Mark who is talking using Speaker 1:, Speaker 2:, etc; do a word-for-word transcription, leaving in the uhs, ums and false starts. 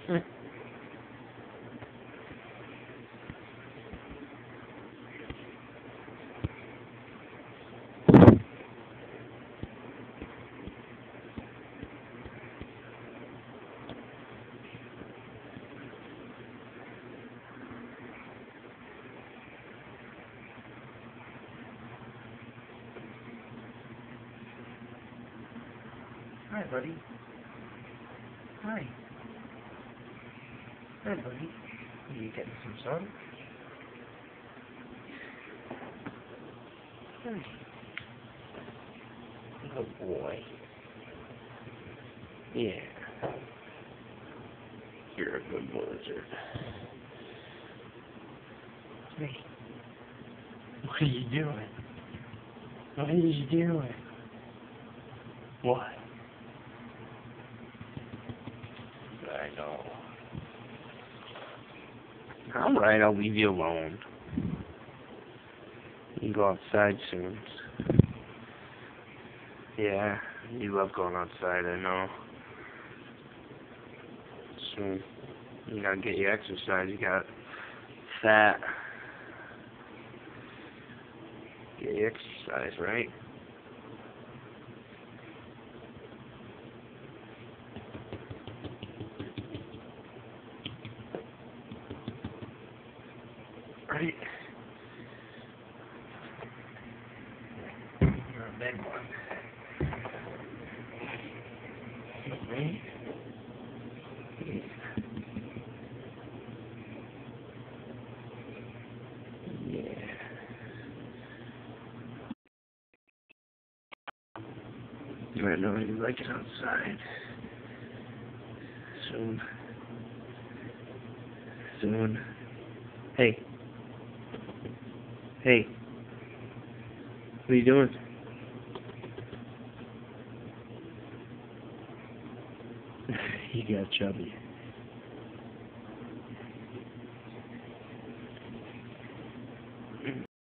Speaker 1: Hi, buddy. Hi. Hi, buddy. Are you getting some sun? Hi. Good boy. Yeah. You're a good lizard. Hey. What are you doing? What are you doing? What? I know. I'm right, I'll leave you alone. You can go outside soon. Yeah, you love going outside, I know. Soon. You gotta get your exercise, you got fat. Get your exercise, right? Right? You're a big one. Right? Yeah. Yeah. I know you like it outside. Soon. Soon. Hey. Hey. What are you doing? You got chubby.